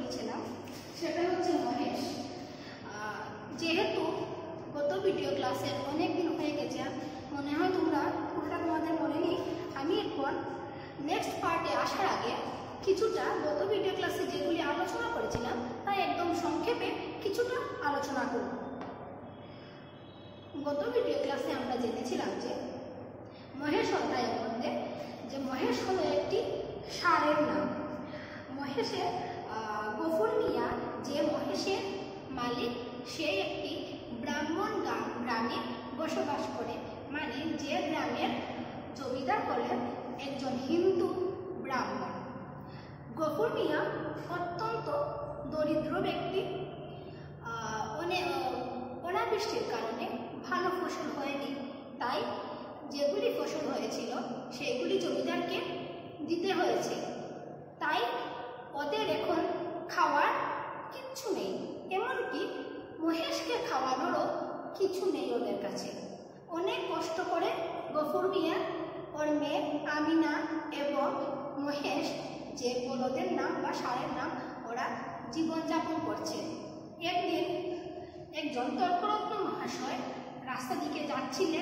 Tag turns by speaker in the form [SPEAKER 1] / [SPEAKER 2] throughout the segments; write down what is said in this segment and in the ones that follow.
[SPEAKER 1] করেছিলাম সেটা হচ্ছে মহেশ। যেহেতু গত ভিডিও ক্লাসের অনেক দিন হয়ে গেছে, মনে হয় তোমরা পুরোটা তোমাদের মনে নেই। আমি এখন নেক্সট পার্টে আসার আগে কিছুটা গত ভিডিও ক্লাসে যেগুলি আলোচনা করেছিলাম তা একদম সংক্ষেপে কিছুটা আলোচনা করব। গত ভিডিও ক্লাসে আমরা জেনেছিলাম যে মহেশ অধ্যায়ের মধ্যে যে মহেশ হলো একটি ষাঁড়ের নাম। মহেশে গফুর মিয়া যে মহেশের মালিক, সে একটি ব্রাহ্মণ গ্রামে বসবাস করে, মানে যে গ্রামের জমিদার হলেন একজন হিন্দু ব্রাহ্মণ। গফুর মিয়া অত্যন্ত দরিদ্র ব্যক্তি। অনাবৃষ্টির কারণে ভালো ফসল হয়নি, তাই যেগুলি ফসল হয়েছিল সেগুলি জমিদারকে দিতে হয়েছে। তাই ওদের এখন খাওয়ার কিচ্ছু নেই, এমনকি মহেশকে খাওয়ানোরও কিছু নেই ওদের কাছে। অনেক কষ্ট করে গফুর মিয়া, ওর মেয়ে আমিনা এবং মহেশ, যে বলদের নাম বা ষাঁড়ের নাম, ওরা জীবনযাপন করছে। একদিন একজন তর্করত্ন মহাশয় রাস্তা দিকে যাচ্ছিলেন।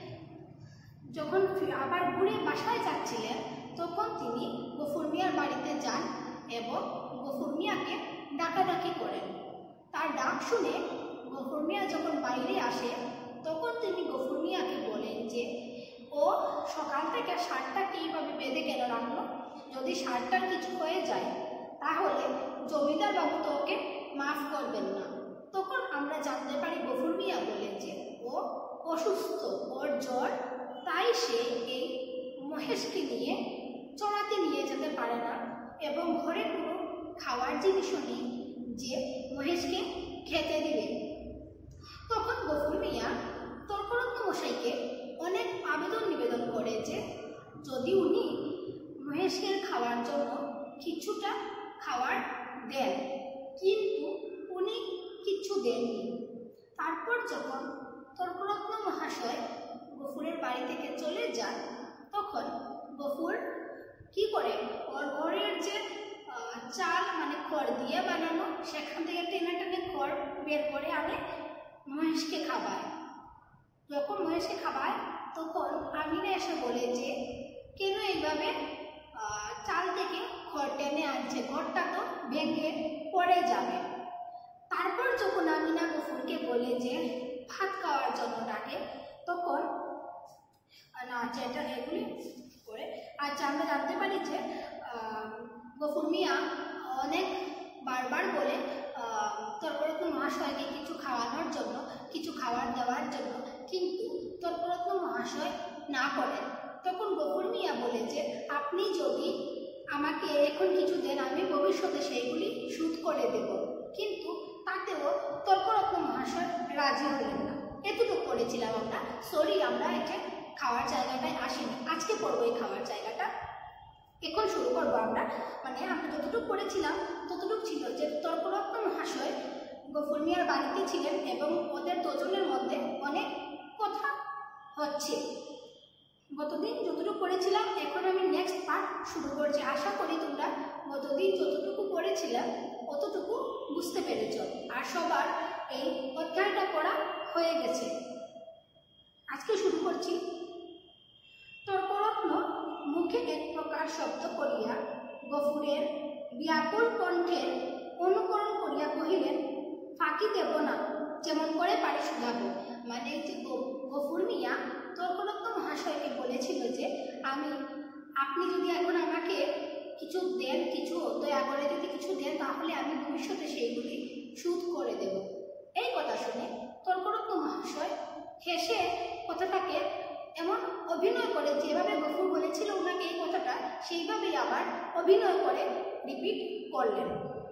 [SPEAKER 1] যখন আবার ঘুরে বাসায় যাচ্ছিলেন, তখন তিনি গফুর মিয়ার বাড়িতে যান এবং গফুর মিয়াকে ডাকাডাকি করেন। তার ডাক শুনে গফুর মিয়া যখন বাইরে আসে, তখন তিনি গফুর মিয়াকে বলেন যে ও সকাল থেকে ষাঁড়টাকে এইভাবে বেঁধে কেন রাখলো? যদি ষাঁড়টার কিছু হয়ে যায় তাহলে জমিদার বাবু তো ওকে মাফ করবেন না। তখন আমরা জানতে পারি গফুর মিয়া বলেন যে ও অসুস্থ, ওর জ্বর, তাই সে এই মহেশকে নিয়ে চড়াতে নিয়ে যেতে পারে না এবং ঘরে কোনো খাওয়ার জিনিসও নেই যে মহেশকে খেতে দিবে। তখন গফুর মিয়া তর্করত্ন মশাইকে অনেক আবেদন নিবেদন করে যে যদি উনি মহেশকে খাওয়ার জন্য কিছুটা খাবার দেন, কিন্তু উনি কিচ্ছু দেননি। তারপর যখন তর্করত্ন মহাশয় গফুরের বাড়ি থেকে চলে যান, তখন গফুর কি করে ওর ঘরের যে চাল, মানে খড় দিয়ে বানানো, সেখান থেকে টেনে টেনে খড় বের করে আনে, মহেশকে খাওয়ায়। যখন মহেশকে খাওয়ায় তখন আমিনা এসে বলে যে কেন এইভাবে চাল থেকে খড় টেনে আনছে, ঘরটা তো ভেঙে পড়ে যাবে। তারপর যখন আমিনা গফুরকে বলে যে ভাত খাওয়ার জন্য ডাকে, তখন না যেটা এগুলি করে আমরা জানতে পারি যে গফুর মিয়া অনেক বারবার বলে তর্করত্ন মহাশয়কে কিছু খাওয়ানোর জন্য, কিছু খাবার দেওয়ার জন্য, কিন্তু তর্করত্ন মহাশয় না করেন। তখন গফুর মিয়া বলে যে আপনি যদি আমাকে এখন কিছু দেন, আমি ভবিষ্যতে সেইগুলি শোধ করে দেব। কিন্তু তাতেও তর্করত্ন মহাশয় রাজি হলেন না। এতটুকু করেছিলাম আমরা। সরি, আমরা এটা খাওয়ার জায়গাটায় আসিনি, আজকে পড়বো এই খাওয়ার জায়গাটা। এখন শুরু করবো আমরা, মানে আমরা যতটুকু করেছিলাম ততটুকু ছিল যে তর্করত্ন মহাশয় গফুর মিয়ার বাড়িতে ছিলেন এবং ওদের দুজনের মধ্যে অনেক কথা হচ্ছে। গতদিন যতটুকু করেছিলাম, এখন আমি নেক্সট পার্ট শুরু করছি। আশা করি তোমরা গতদিন যতটুকু করেছিলাম অতটুকু বুঝতে পেরেছ আর সবার এই অধ্যায়টা পড়া হয়ে গেছে। আজকে শুরু করছি। তর্করত্ন মুখে এক প্রকার শব্দ করিয়া গফুরের ব্যাকুল কণ্ঠের অনুকরণ করিয়া কহিলেন, ফাঁকি দেব না, যেমন করে পারি শুধাব। মানে যে গফুর মিয়া তর্করত্ন মহাশয়কে বলেছিল যে আপনি যদি এখন আমাকে কিছু দেন, কিছু দয়া করে যদি কিছু দেন, তাহলে আমি ভবিষ্যতে সেইগুলি শোধ করে দেব। এই কথা শুনে তর্করত্ন মহাশয় হেসে কথাটাকে এমন অভিনয় করে, যেভাবে গফুর বলেছিল ওনাকে এই কথাটা, সেইভাবেই আবার অভিনয় করে রিপিট করলেন।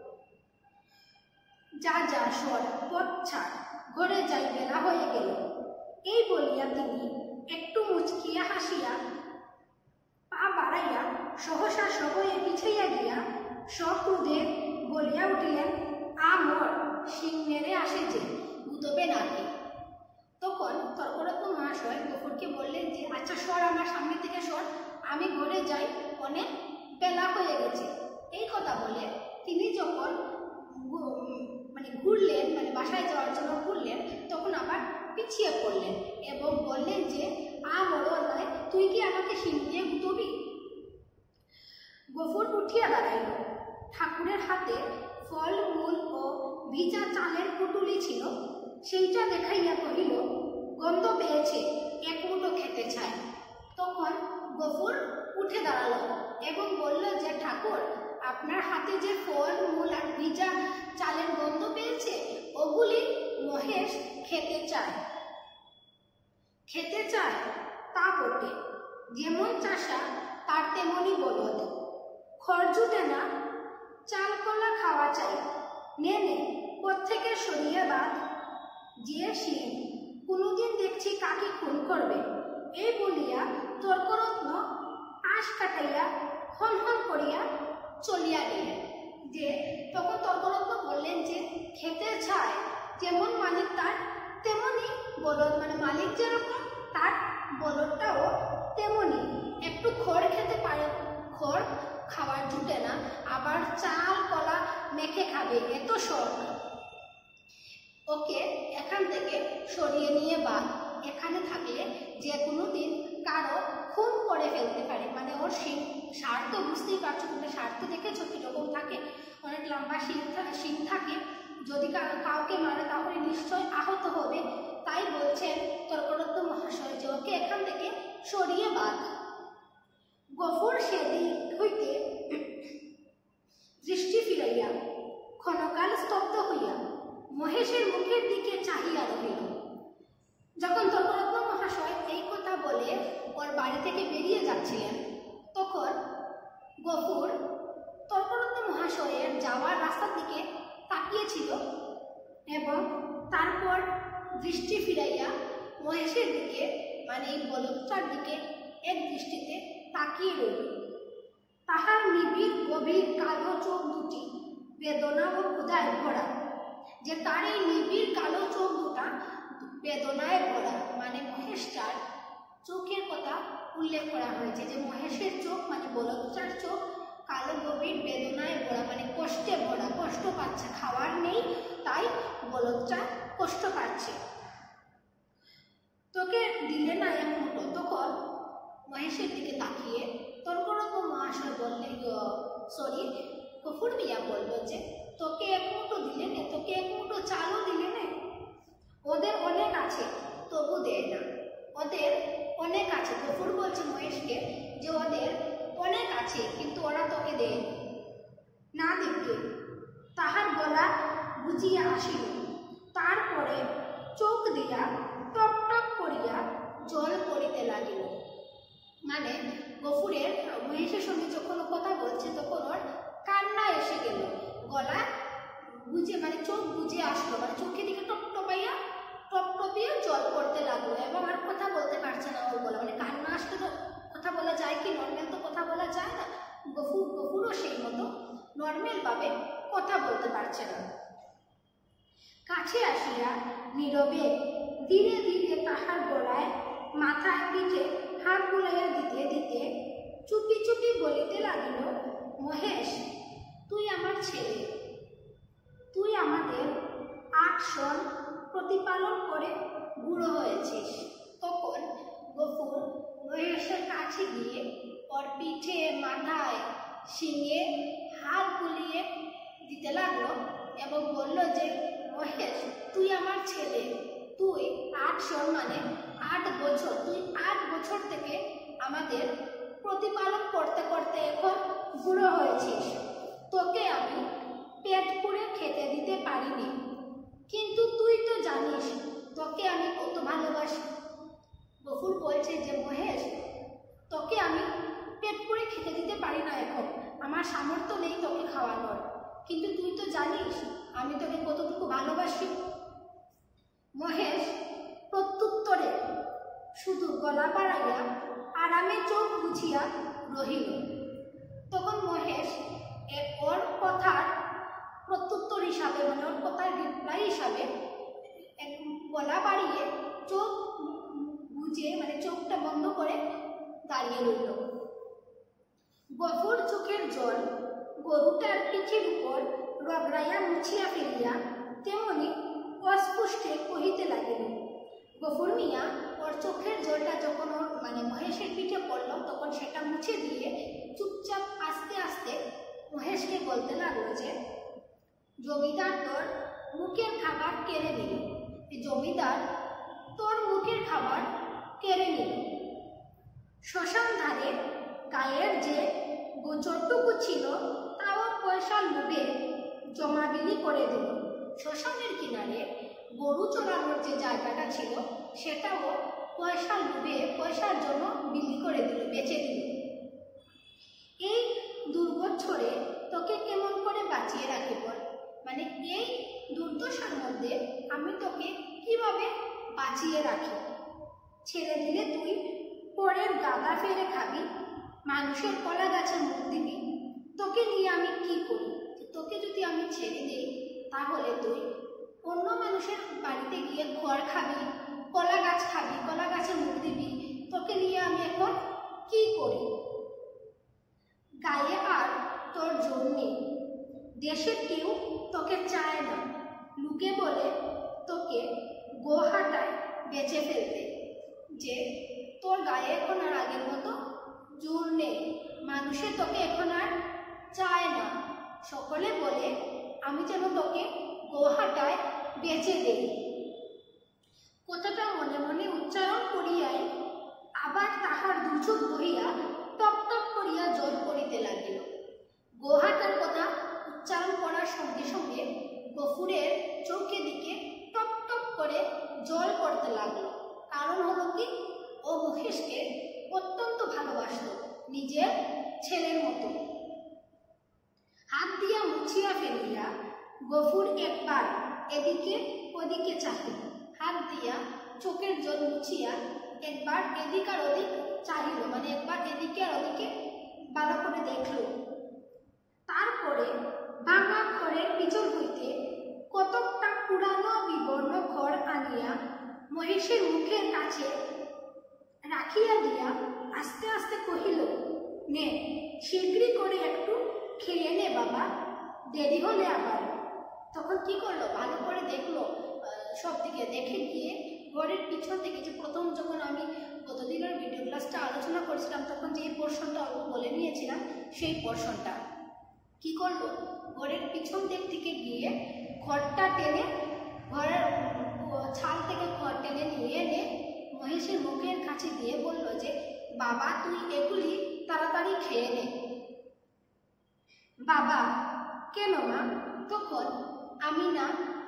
[SPEAKER 1] যা যা সর, পথ ছাড়, ঘরে যাই, বেলা হয়ে গেল। এই বলিয়া তিনি একটু মুচকিয়া হাসিয়া পা বাড়াইয়া সহসা সবয়ে পিছাইয়া গিয়া সক্রোধে বলিয়া উঠিলেন, আমর শিং মেরে আসে যে, গুতবে নাকি। তখন তর্করত্ন মহাশয় গফুরকে বললেন যে আচ্ছা সর, আমার সামনে থেকে সর, আমি ঘরে যাই, অনেক বেলা হয়ে গেছে। এই কথা বলে তিনি যখন মানে ঘুরলেন, মানে বাসায় যাওয়ার জন্য ঘুরলেন, তখন আবার পিছিয়ে পড়লেন এবং বললেন যে মরলাই, তুই কি আমাকে শিং দিয়ে গুতবি? গফুর উঠিয়া দাঁড়াইল। ঠাকুরের হাতে ফল মূল ও ভিজা চালের পুটুলি ছিল, সেইটা দেখাইয়া কহিল, গন্ধ পেয়েছে, এক মুঠো খেতে চায়। তখন গফুর উঠে দাঁড়ালো এবং বলল যে ঠাকুর, আপনার হাতে যে ফল মূল আর ভিজা চালের গন্ধ পেয়েছে, ওগুলি মহেশ খেতে চায়। খেতে চায় তা বটে, যেমন চাষা তার তেমনি বলদ। খড় জুটে না, চাল কলা খাওয়া চাই, নে নে কোত্থেকে সরিয়ে বাদ, যে শিং কোনোদিন দেখছি কাকে খুন করবে। এই বলিয়া তর্করত্ন আশ কাটাইয়া হন হন করিয়া চলিয়া গেলেন। যে তখন তর্করত্ন বললেন যে খেতে চায়, যেমন মালিক তার তেমনি বলদ, মানে মালিক যেরকম তার বলদটাও তেমনি। একটু খড় খেতে পারে, খড় খাওয়ার জুটে না, আবার চাল কলা মেখে খাবে, এত শখ। ওকে এখান থেকে সরিয়ে নিয়ে বাদ, এখানে থাকলে যে কোনো দিন কারো খুন করে ফেলতে পারে। মানে ওর স্বার্থ বুঝতেই পারছো, তুমি স্বার্থ দেখেছো কিরকম থাকে, অনেক লম্বা শিং থাকে, যদি কাউকে মারে তাহলে নিশ্চয় আহত হবে। তাই বলছেন তর্করত্ন মহাশয় যে ওকে এখান থেকে সরিয়ে বাদ। গফুর সেদিক হইতে দৃষ্টি ফিরাইয়া ক্ষণকাল স্তব্ধ হইয়া মহেশের মুখের দিকে চাহিয়া রহিল। যখন তর্করত্ন মহাশয় এই কথা বলে ওর বাড়ি থেকে বেরিয়ে যাচ্ছিলেন, তখন গফুর তর্করত্ন মহাশয়ের যাওয়ার রাস্তার দিকে তাকিয়েছিল এবং তারপর দৃষ্টি ফিরাইয়া মহেশের দিকে, মানে এই বলদটার দিকে এক দৃষ্টিতে তাকিয়ে রইল। তাহার নিবিড় গভীর কালো চোখ দুটি বেদনা ও ক্ষুধায় ভরা। যে তার এই নিবিড় কালো চোখ দুটা বেদনায় ভরা, মানে মহেশটার চোখের কথা উল্লেখ করা হয়েছে যে মহেশের চোখ, মানে বলদটার চোখ কালো গভীর বেদনায় ভরা, মানে কষ্টে ভরা, কষ্ট পাচ্ছে, খাওয়ার নেই তাই বলদটা কষ্ট পাচ্ছে। তোকে দিলে না এক মুঠো। তখন মহেশের দিকে তাকিয়ে তর্করত্ন মহাশয় বললেন, সরি গফুর মিয়া বলল যে তোকে এক মুঠো দিলে না, তোকে এক মুঠো চালও দিলে না, ওদের অনেক আছে তবু দেয় না, ওদের অনেক আছে। গফুর বলছে মহেশকে যে ওদের অনেক আছে কিন্তু ওরা তোকে দেয় না দিকে। তাহার গলা বুঝিয়া আসিল, তারপরে চোখ দিয়া টপ টপ করিয়া জল পড়িতে লাগিল। মানে গফুরের মহেশের সঙ্গে যখন ও কথা বলছে তখন ওর কান্না এসে গেল, গলা বুঝে, মানে চোখ বুঝে আসলো, মানে চোখের দিকে টপটপাইয়া টপটপিয়ে জল পড়তে লাগলো এবং আর কথা বলতে পারছে না ওর গলা, মানে কান্না আসলে তো কথা বলা যায় কি, নর্মাল তো কথা বলা যায় না। গফুরও সেই মতো নর্মাল ভাবে কথা বলতে পারছে না। কাছে আসিয়া নীরবে ধীরে ধীরে তাহার গলায় মাথায় পিঠে হাত বুলাইয়া দিতে দিতে চুপি চুপি বলিতে লাগিল, মহেশ তুই আমার ছেলে, তুই আমাদের 8 সন প্রতিপালন করে বুড়ো হয়েছিস। তখন গফুর মহেশের কাছে গিয়ে ওর পিঠে মাথায় শিঙে হাত বুলিয়ে দিতে লাগলো এবং বলল যে মহেশ তুই আমার ছেলে, তুই 8 সন মানে 8 বছর, তুই 8 বছর থেকে আমাদের প্রতিপালন করতে করতে এখন বুড়ো হয়েছিস। তোকে আমি পেট পুড়ে খেতে দিতে পারিনি, কিন্তু তুই তো জানিস তোকে আমি কত ভালোবাসি। গফুর বলছে যে মহেশ তোকে আমি পেট পুড়ে খেতে দিতে পারি না, এখন আমার সামর্থ্য নেই তোকে খাওয়ানোর, কিন্তু তুই তো জানিস আমি তোকে কতটুকু ভালোবাসি। মহেশ প্রত্যুত্তরে শুধু গলা বাড়াইয়া আরামে চোখ বুঝিয়া রহিল। তখন মহেশ ওর কথার প্রত্যুত্তর হিসাবে, মানে ওর কথার রিপ্লাই হিসাবে গলা বাড়িয়ে চোখ বুঝে, মানে চোখটা বন্ধ করে দাঁড়িয়ে রইল। গফুর চোখের জল গরুটার পিঠের উপর রগড়াইয়া মুছিয়া ফেলিয়া তেমনি অস্পষ্টে কহিতে লাগিল। গফুর মিয়া ওর চোখের জলটা যখন ওর মহেশের পিঠে পড়লো তখন সেটা মুছে দিয়ে চুপচাপ আস্তে আস্তে মহেশকে বলতে লাগলো যে জমিদার তোর মুখের খাবার কেড়ে নিল, জমিদার তোর মুখের খাবার কেড়ে নিল। শ্মশান ধারে গায়ের যে গোচরটুকু ছিল তাও পয়সার লোভে জমাবিলি করে দিল। শ্মশানের কিনারে গরু চড়ানোর যে জায়গাটা ছিল সেটাও পয়সার লোভে পয়সার জন্য বিলি করে দিল, বেচে দিল। এই দুর্বছরে তোকে কেমন করে বাঁচিয়ে রাখি বল, এই দুর্দশার মধ্যে আমি তোকে কিভাবে বাঁচিয়ে রাখি? ছেড়ে দিলে তুই পরের গাদা ফেরে খাবি, মানুষের কলা গাছে মুখ দিবি, তোকে নিয়ে আমি কি করি? তোকে যদি আমি ছেড়ে দিই তাহলে তুই অন্য মানুষের বাড়িতে গিয়ে ঘর খাবি, কলা গাছ খাবি, কলা গাছে মুখ দিবি, তোকে নিয়ে আমি এখন কি করি? গায়ে আর তোর জোর নেই, দেশের কেউ তোকে চায় না, লোকে বলে তোকে গোহাটায় বেচে ফেলতে, যে তোর গায়ে এখন আর আগের মতো জোর নেই, মানুষে তোকে এখন আর চায় না, সকলে বলে আমি যেন তোকে গোহাটায় বেচে দেই। কথাটা মনে মনে উচ্চারণ করিয়াই আবার তাহার দুচোখ বহিয়া টপ টপ করিয়া জল পড়িতে লাগিল। গোহাটার কথা উচ্চারণ করার সঙ্গে সঙ্গে গফুরের চোখের দিকে টপ টপ করে জল পড়তে লাগলো। কারণ হলো কি, ও মহেশকে অত্যন্ত ভালোবাসত, নিজের ছেলের মতো। হাত দিয়া মুছিয়া ফেলিয়া গফুর একবার এদিকে ওদিকে চাহিল, হাত দিয়া চোখের জল মুছিয়া একবার এদিক আর ওদিক চাহিল, একবার এদিকে আর ওদিকে ভালো করে দেখল। তারপরে ভাঙা ঘরের পিছন হইতে কতকটা পুরানো বিবর্ণ ঘর আনিয়া মহেশের মুখের কাছে রাখিয়া দিয়া আস্তে আস্তে কহিল, নে শীঘ্রই করে একটু খেয়ে নে বাবা, দেরি হলে আবার। তখন কি করলো, ভালো করে দেখলো, সব দিকে দেখে গিয়ে ঘরের পিছন থেকে, যে প্রথম যখন আমি গতদিনের ভিডিও ক্লাসটা আলোচনা করেছিলাম তখন যে পোর্শনটা অল্প বলে নিয়েছিলাম, সেই পোর্শনটা কি করলো, ঘরের পিছন দিক থেকে গিয়ে ঘরটা টেনে, ঘরের ছাল থেকে ঘর টেনে নিয়ে এনে মহেশের মুখের কাছে দিয়ে বলল যে বাবা তুই এগুলি তাড়াতাড়ি খেয়ে নে। বাবা, কেন মা? তখন আমি না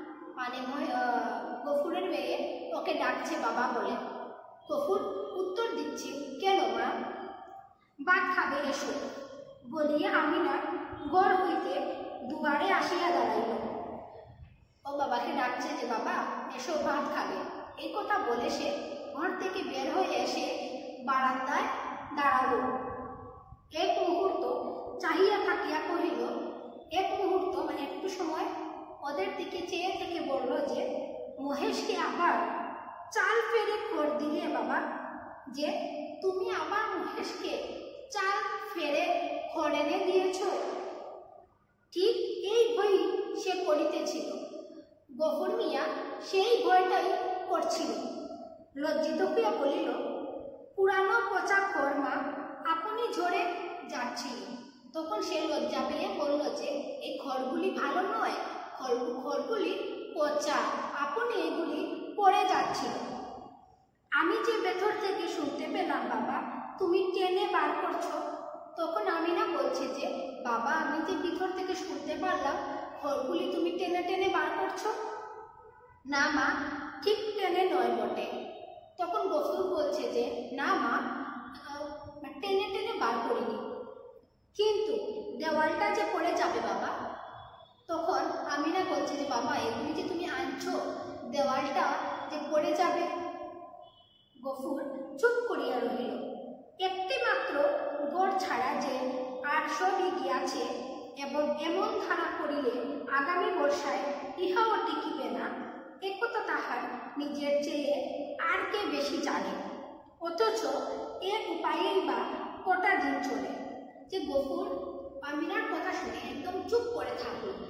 [SPEAKER 1] গফুরের মেয়ে ওকে ডাকছে বাবা বলে। গফুর উত্তর দিচ্ছে, কেন মা? ভাত খাবে এসো বলিয়া আমি না ঘর হইতে দুয়ারে আসিয়া দাঁড়াইল। ও বাবাকে ডাকছে যে বাবা এসো ভাত খাবে। এই কথা বলে সে ঘর থেকে বের হয়ে এসে বারান্দায় দাঁড়ালো। এক মুহূর্ত চাহিয়া থাকিয়া কহিল, এক মুহূর্ত একটু সময় ওদের দিকে চেয়ে থেকে বলল যে মহেশকে আবার চাল ফেরে খড় দিলে বাবা, যে তুমি আবার মহেশকে চাল ফেরে খড় এনে দিয়েছ। ঠিক এই ভয় সে করিতেছিল। গফুর মিয়া সেই ভয়টাই করছিল। লজ্জিত হইয়া বলিল, পুরানো পচা খড় মা, আপনি ঝরে যাচ্ছিল। তখন সে লজ্জা পেয়ে বলল যে এই খড়গুলি ভালো নয়, খড়গুলি পচা, আপনি এগুলি পড়ে যাচ্ছিল। আমি যে ভেতর থেকে শুনতে পেলাম বাবা তুমি টেনে বার করছো। তখন আমি না বলছি যে বাবা আমি যে ভিতর থেকে শুনতে পারলাম খড়গুলি তুমি টেনে টেনে বার করছো। না মা, ঠিক টেনে নয় বটে। তখন গফুর বলছে যে না মা, টেনে টেনে বার করিনি, কিন্তু দেওয়ালটা যে পড়ে যাবে বাবা। তখন আমি না বলছি যে বাবা এগুলি যে তুমি আনছো, দেওয়ালটা যে পড়ে যাবে। গফুর চুপ করিয়া রহিল। একটি মাত্র গড় ছাড়া যে 800 গিয়াছে এবং এমন ধারা করিলে আগামী বর্ষায় ইহাও টিকিবে না, একথা তাহার নিজের চেয়ে আর কে বেশি জানে। অথচ এর উপায়েই বা কটা দিন চলে। যে গফুর আমিনার কথা শুনে একদম চুপ করে থাকলো,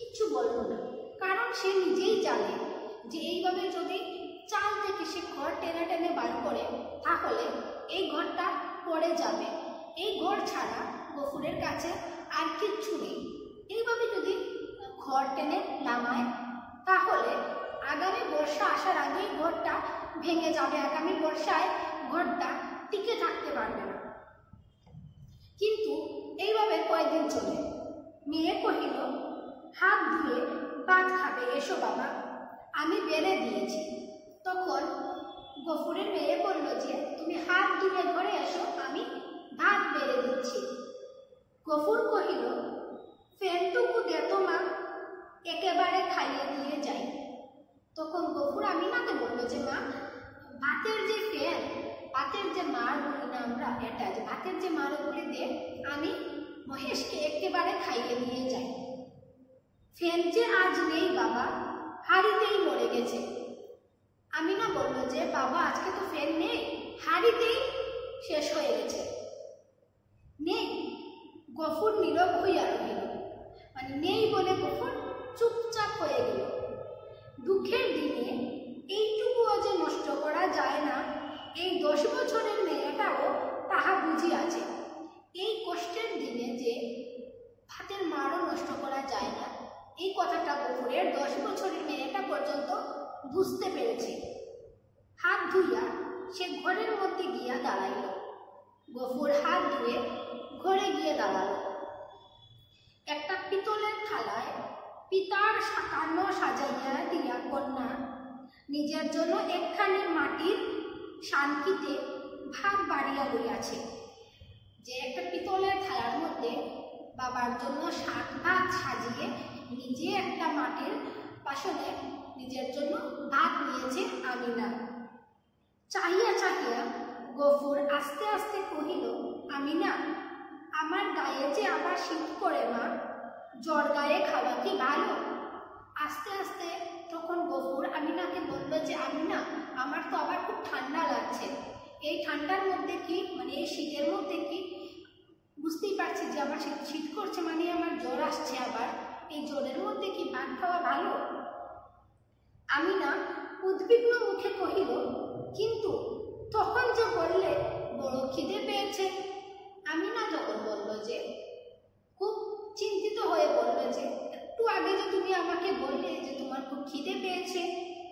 [SPEAKER 1] কিচ্ছু বলল না, কারণ সে নিজেই জানে যে এইভাবে যদি চাল থেকে সে ঘর টেনে টেনে বার করে তাহলে এই ঘরটা পড়ে যাবে। এই ঘর ছাড়া গফুরের কাছে আর কিচ্ছু নেই। এইভাবে যদি ঘর টেনে নামায় তাহলে আগামী বর্ষা আসার আগেই ঘরটা ভেঙে যাবে, আগামী বর্ষায় ঘরটা টিকে থাকতে পারবে না। কিন্তু এইভাবে কয়েকদিন চলে। মেয়ে কহিল, হাত ধুয়ে ভাত খাবে, এসো বাবা, আমি বেড়ে দিয়েছি। তখন গফুরের মেয়ে বলল যে তুমি হাত ধুয়ে ঘরে এসো, আমি ভাত বেড়ে দিচ্ছি। গফুর কহিল, ফ্যানটুকু দে তো মা, একেবারে খাইয়ে দিয়ে যাই। তখন গফুর আমিনাকে বলল যে মা, ভাতের যে ফ্যান, ভাতের যে মার বলি না আমরা, এটা যে ভাতের যে মার বলি দিয়ে আমি মহেশকে একেবারে খাইয়ে দিয়ে যাই। ফ্যান যে আজ নেই বাবা, হাড়িতেই মরে গেছে। আমিনা বলল যে বাবা আজকে তো ফ্যান নেই, হাড়িতেই শেষ হয়ে গেছে। নেই। গফুর নীরব হইয়া রহিল, মানে নেই বলে গফুর চুপচাপ হয়ে গেল। দুঃখের দিনে এইটুকুও যে নষ্ট করা যায় না, এই 10 বছরের মেয়েটাও তাহা বুঝিয়াছে। এই কষ্টের দিনে যে ভাতের মারও নষ্ট করা যায় না, এই কথাটা গফুরের 10 বছরের মেয়েটা পর্যন্ত বুঝতে পেরেছে। হাত ধুইয়া সে ঘরের মধ্যে গিয়া দাঁড়াইল। গফুর হাত ধুয়ে ঘরে গিয়ে দাঁড়ালো। একটা পিতলের থালায় পিতার কান্ন সাজাইয়া দিয়া কন্যা নিজের জন্য একখানি মাটির শানকিতে ভাত বাড়িয়া লইয়াছে। যে একটা পিতলের থালার মধ্যে বাবার জন্য শাক ভাত সাজিয়ে নিজে একটা মাটির বাসনে নিজের জন্য ভাত নিয়েছে আমিনা। চাহিয়া চাহিয়া গফুর আস্তে আস্তে কহিল, আমিনা, আমার গায়ে যে আবার শীত করে মা, জ্বর গায়ে খাওয়া কি ভালো? আস্তে আস্তে তখন গফুর আমিনাকে বলল যে আমিনা, আমার তো আবার খুব ঠান্ডা লাগছে। এই ঠান্ডার মধ্যে কি, মানে এই শীতের মধ্যে কি, বুঝতেই পারছি যে আমার শীত করছে, মানে আমার জ্বর আসছে আবার, এই জ্বরের মধ্যে কি ভাত খাওয়া ভালো? আমিনা উদ্বিগ্ন মুখে কহিল, কিন্তু তখন যে বললে বড় খিদে পেয়েছে। আমিনা যখন বলল যে, খুব চিন্তিত হয়ে বলল যে একটু আগে যে তুমি আমাকে বললে যে তোমার খুব খিদে পেয়েছে,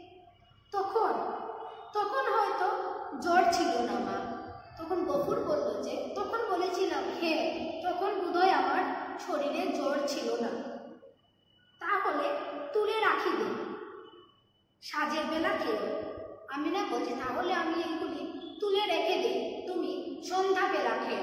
[SPEAKER 1] তখন হয়তো জ্বর ছিল না মা। তখন গফুর বলল যে তখন বলেছিলাম, হ্যাঁ তখন বোধহয় আমার শরীরে জ্বর ছিল না। তাহলে তুলে রাখি দিন, সাজের বেলা খেও। আমিনা বলছে তাহলে আমি এইগুলি তুলে রেখে দিই, তুমি সন্ধ্যা বেলা খেও।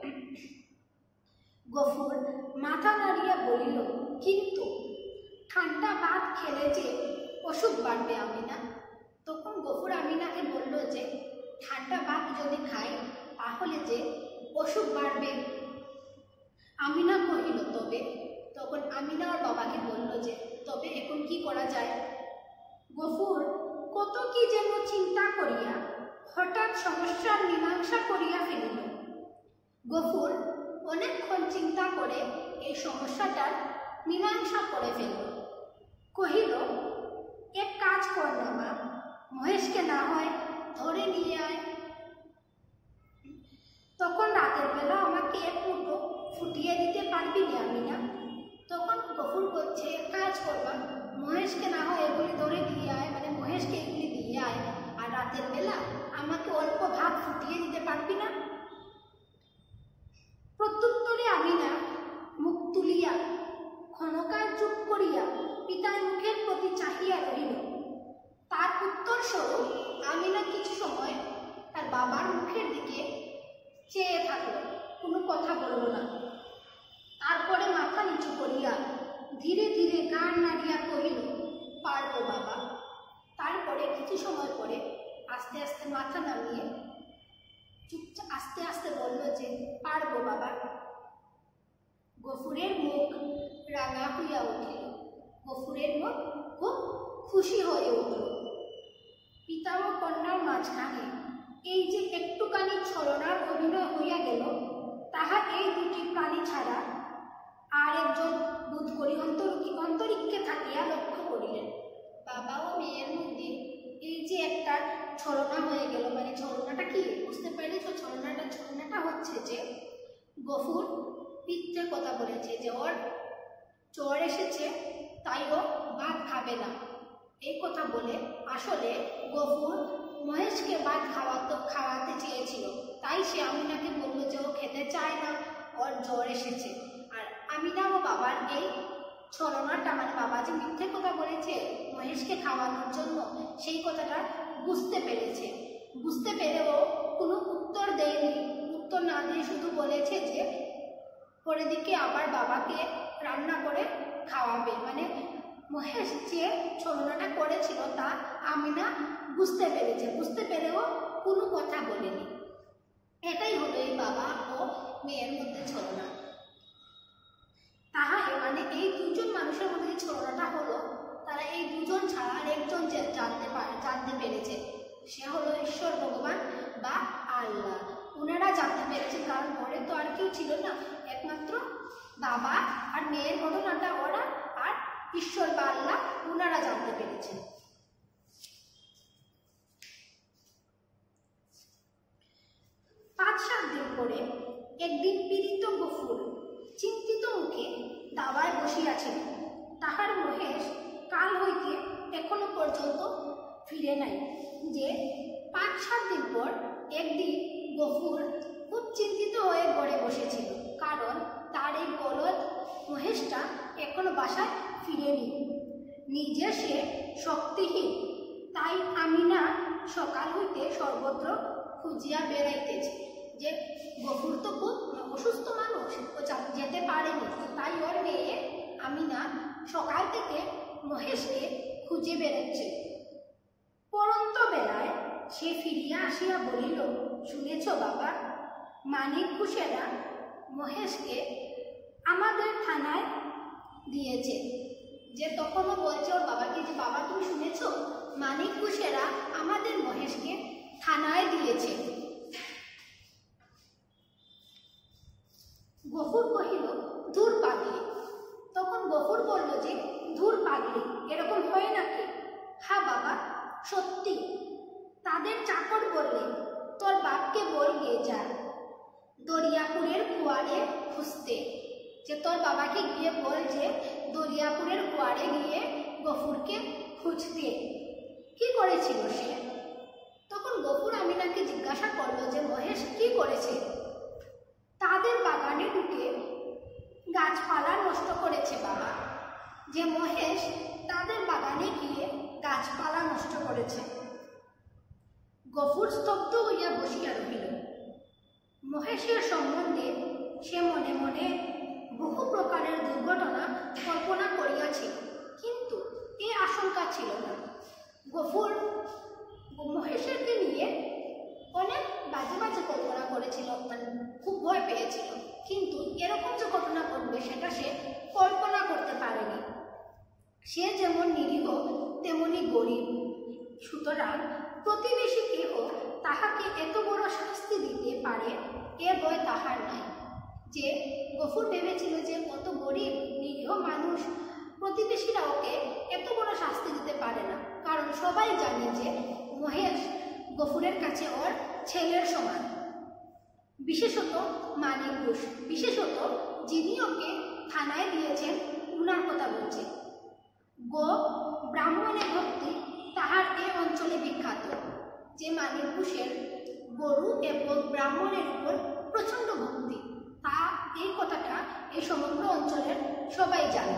[SPEAKER 1] গফুর মাথা নাড়িয়া বলিল, কিন্তু ঠান্ডা ভাত খেলে যে অসুখ বাড়বে আমিনা। তখন গফুর আমিনাকে বলল যে ঠান্ডা ভাত যদি খাই তাহলে যে অসুখ বাড়বে। আমিনা কহিল তবে। তখন আমিনা ওর বাবাকে বলল যে তবে এখন কি করা যায়? গফুর কত কি যেন চিন্তা করিয়া হঠাৎ সমস্যার মীমাংসা করিয়া ফেলিল। গফুর অনেকক্ষণ চিন্তা করে এই সমস্যাটার মীমাংসা করে ফেলল। কহিল, এক কাজ কর না মা, মহেশকে না হয় ধরে নিয়ে আয়। তখন রাতের বেলা আমাকে এক মুঠো ফুটিয়ে দিতে পারবি না আমিনা? তখন গফুর বলছে, কাজ করবা, মহেশকে না হয় এগুলি ধরে দিয়ে আয়, মানে মহেশকে এগুলি দিয়ে আয়, আর রাতের বেলা আমাকে অল্প ভাত ফুটিয়ে দিতে পারবি না? প্রত্যুত্তরে আমিনা মুখ তুলিয়া ক্ষণকাল চুপ করিয়া পিতার মুখের প্রতি চাহিয়া রহিল। তার উত্তর স্বরূপ আমিনা কিছু সময় তার বাবার মুখের দিকে চেয়ে থাকল, কোনো কথা বলল না। তারপরে মাথা নিচু করিয়া ধীরে ধীরে গান নাড়িয়া কহিল, পারবো বাবা। তারপরে কিছু সময় পরে আস্তে আস্তে মাথা নামিয়ে চুপচাপ আস্তে আস্তে বলল যে পারবো বাবা। গফুরের মুখ রাঙা হইয়া উঠিল। গফুরের মুখ খুব খুশি হয়ে উঠল। পিতা ও কন্যার মাঝখানে এই যে একটুখানি ছলনার অভিনয় হইয়া গেল, তাহা এই দুটি প্রাণী ছাড়া আর একজন বোধ করি অন্তরিক থাকিয়া লক্ষ্য করিলেন বাবা ও মেয়ের মধ্যে এই যে একটা ছলনা হয়ে গেল। মানে ছলনাটা কি বুঝতে পেরেছ? ছলনাটা হচ্ছে যে গফুর পিঠে কথা বলেছে যে ওর জ্বর এসেছে, তাই ও ভাত খাবে না। এই কথা বলে আসলে গফুর মহেশকে ভাত খাওয়াতে চেয়েছিল, তাই সে আমিনাকে বললো যে ও খেতে চায় না, ওর জ্বর এসেছে। আর আমিনা ও বাবার এই ছলনাটা, মানে বাবা যে মিথ্যে কথা বলেছে মহেশকে খাওয়ানোর জন্য, সেই কথাটা বুঝতে পেরেছে। বুঝতে পেরেও কোনো উত্তর দেয়নি। উত্তর না দিয়ে শুধু বলেছে যে পরের দিকে আবার বাবাকে রান্না করে খাওয়াবে। মানে মহেশ যে ছলনাটা করেছিল তা আমিনা বুঝতে পেরেছে, বুঝতে পেরেও কোনো কথা বলেনি। এটাই হলো এই বাবা ও মেয়ের মধ্যে ছলনা। তাহলে মানে এই দুজন মানুষের মধ্যে ছলনাটা হলো, তারা এই দুজন ছাড়া আর একজন জানতে পেরেছে, সে হলো ঈশ্বর ভগবান বা আল্লাহ। ওনারা জানতে পেরেছে, কারণ ঘরে তো আর কেউ ছিল না, একমাত্র বাবা আর মেয়ের ঘটনাটা ওরা আর ঈশ্বর বা আল্লাহ ওনারা জানতে পেরেছে। 5-7 দিন পরে একদিন পীড়িত গফুর চিন্তিত মুখে দাওয়ায় বসিয়াছিল। তাহার মহেশ কাল হইতে এখনো পর্যন্ত ফিরে নাই। যে 5-7 দিন পর একদিন গফুর খুব চিন্তিত হয়ে ঘরে বসেছিল, কারণ তার এই বলদ মহেশটা এখনো বাসায় ফিরেনি। নিজে সে শক্তিহীন, তাই আমিনা সকাল হইতে সর্বত্র খুঁজিয়া বেড়াইতেছে। যে গফুর তো খুব অসুস্থ মানুষ, ও যেতে পারেনি, তাই ওর মেয়ে আমিনা সকাল থেকে মহেশকে খুঁজে বেড়াচ্ছে। পরন্ত বেলায় সে ফিরিয়া আসিয়া বলিল, শুনেছ বাবা, মানিক ঘুষেরা মহেশকে আমাদের থানায় দিয়েছে। যে তখনও বলছে ওর বাবাকে যে বাবা তুমি শুনেছ, মানিক ঘুষেরা আমাদের মহেশকে থানায় দিয়েছে। গফুর কহিল, ধুর পাগলি। তখন গফুর বলল যে ধুর পাগলি, এরকম হয় নাকি? হ্যাঁ বাবা, সত্যি। তাদের চাকর বললে তোর বাপকে বল গিয়ে যা দরিয়াপুরের কুয়ারে খুঁজতে। যে তোর বাবাকে গিয়ে বল যে দরিয়াপুরের কুয়ারে গিয়ে গফুরকে খুঁজতে। কি করেছিল সে? তখন গফুর আমিনাকে জিজ্ঞাসা করলো যে মহেশ কি করেছে? তাদের বাগানে ঢুকে গাছপালা নষ্ট করেছে বাবা। যে মহেশ তাদের বাগানে গিয়ে গাছপালা নষ্ট করেছে। গফুর স্তব্ধ হইয়া বসিয়া রহিল। মহেশের সম্বন্ধে সে মনে মনে বহু প্রকারের দুর্ঘটনা কল্পনা করিয়াছিল, কিন্তু এ আশঙ্কা ছিল না। গফুর মহেশকে নিয়ে অনেক বাজে বাজে কল্পনা করেছিল, মানে খুব ভয় পেয়েছিল, কিন্তু এরকম যে ঘটনা ঘটবে সেটা সে কল্পনা করতে পারেনি। সে যেমন নিরীহ তেমনি গরিব, সুতরাং প্রতিবেশী কেহ তাহাকে এত বড় শাস্তি দিতে পারে এ ভয় তাহার নাই। যে গফুর ভেবেছিল যে কত গরিব নিরীহ মানুষ, প্রতিবেশীরা ওকে এত বড় শাস্তি দিতে পারে না, কারণ সবাই জানে যে মহেশ গফুরের কাছে ওর ছেলের সমান। বিশেষত মানিক ঘোষ, বিশেষত যিনি ওকে থানায় দিয়েছেন উনার কথা বলছে। ব্রাহ্মণের ভক্তি তাহার এ অঞ্চলে বিখ্যাত। যে মানিক ঘোষের গরু এবং ব্রাহ্মণের উপর প্রচণ্ড ভক্তি, তা এই কথাটা এই সমগ্র অঞ্চলের সবাই জানে।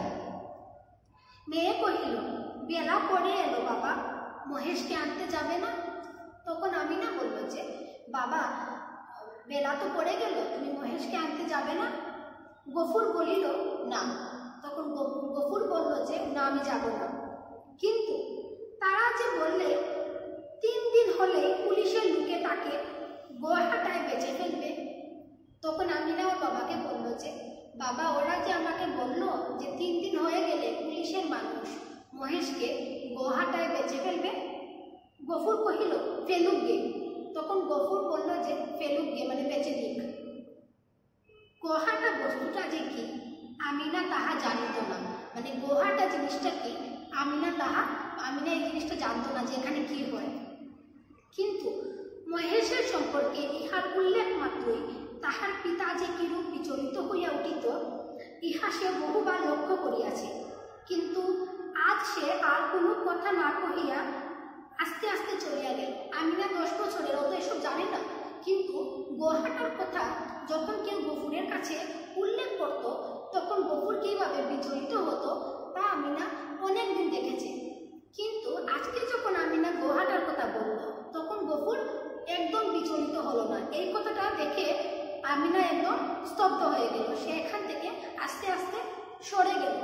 [SPEAKER 1] মেয়ে কহিল, বেলা পড়ে এলো বাবা, মহেশকে আনতে যাবে না? তখন আমিনা বলল যে বাবা, বেলা তো পড়ে গেল, তুমি মহেশকে আনতে যাবে না? গফুর বলিল না। তখন গফুর বলল যে না, আমি যাব না। কিন্তু তারা যে বললে 3 দিন হলে পুলিশের লোকে তাকে গোয়াহাটায় বেঁচে ফেলবে। তখন আমিনা ওর বাবাকে বলল যে বাবা, ওরা যে আমাকে বলল যে 3 দিন হয়ে গেলে পুলিশের মানুষ মহেশকে গোয়াহাটায় বেঁচে ফেলবে। গফুর কহিল ফেলুক গে। তখন গফুর বলল যে ফেলুক গে মানে বেঁচে দিক। গোয়াহাটা বস্তুটা যে কি আমিনা তাহা জানিত না, মানে গোহাটা জিনিসটা কি আমিনা এই জিনিসটা জানতো না যে এখানে কি হয়। কিন্তু মহেশের সম্পর্কে ইহার উল্লেখ মাত্রই তাহার পিতা যে কিরূপ বিচলিত হইয়া উঠিত ইহা সে বহুবার লক্ষ্য করিয়াছে। কিন্তু আজ সে আর কোনো কথা না কহিয়া আস্তে আস্তে চলিয়া গেল। আমিনা 10 বছরের, অত এসব জানে না, কিন্তু গোহাটার কথা যখন কেউ গফুরের কাছে উল্লেখ করত তখন গফুর কিভাবে বিচলিত হতো তা আমিনা অনেকদিন দেখেছে। কিন্তু আজকে যখন আমিনা গোহাটার কথা বলল তখন গফুর একদম বিচলিত হলো না। এই কথাটা দেখে আমিনা একদম স্তব্ধ হয়ে গেল। সে এখান থেকে আস্তে আস্তে সরে গেল।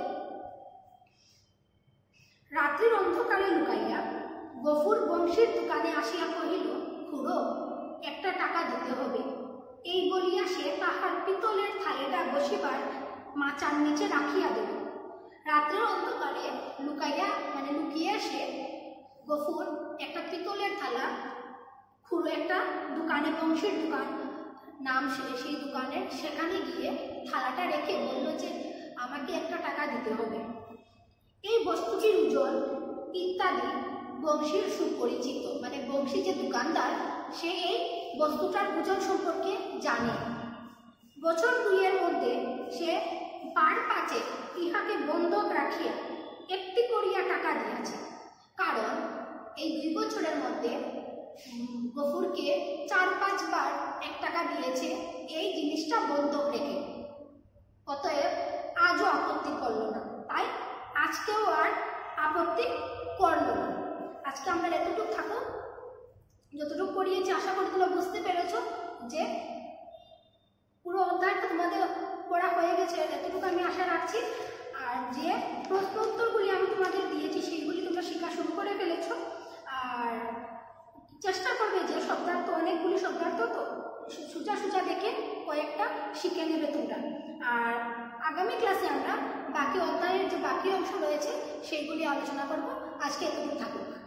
[SPEAKER 1] রাত্রির অন্ধকারে লুকাইয়া গফুর বংশীর দোকানে আসিয়া কহিল, খুড়ো, একটা টাকা দিতে হবে। এই বলিয়া সে তাহার পিতলের থালিটা বসিবার মাচার নিচে রাখিয়া দিল। রাত্রের অন্ধকারে লুকিয়ে সে গফুর একটা পিতলের থালা, খুড়ো একটা দোকানে, বংশীর দোকান নাম সেই দোকানের, সেখানে গিয়ে থালাটা রেখে বলল যে আমাকে একটা টাকা দিতে হবে। এই বস্তুটির ওজন ইত্যাদি বংশীর সুপরিচিত, মানে বংশী যে দোকানদার সে এই বস্তুটার ওজন সম্পর্কে জানে। বছর 2 মধ্যে সে বার 5 ইহাকে বন্ধক রাখিয়া একটি করিয়া টাকা দিয়াছে। কারণ এই 2 বছরের মধ্যে গফুরকে 4-5 বার 1 টাকা দিয়েছে এই জিনিসটা বন্ধক রেখে। অতএব আজও আপত্তি করল না, তাই আজকেও আর আপত্তি করল না। আজকে আমরা এতটুকু থাকো, যতটুকু পড়িয়েছি আশা করি তোমরা বুঝতে পেরেছ যে পুরো অধ্যায়টা তোমাদের পড়া হয়ে গেছে, এতটুকু আমি আশা রাখছি। আর যে প্রশ্ন উত্তরগুলি আমি তোমাদের দিয়েছি সেইগুলি তোমরা শেখা শুরু করে ফেলেছ। আর চেষ্টা করবে যে শব্দার্থ, অনেকগুলি শব্দার্থ তো সোজা দেখে কয়েকটা শিখে নেবে তোমরা। আর আগামী ক্লাসে আমরা বাকি অধ্যায়ের যে বাকি অংশ রয়েছে সেইগুলি আলোচনা করব। আজকে এতটুকু থাকুক।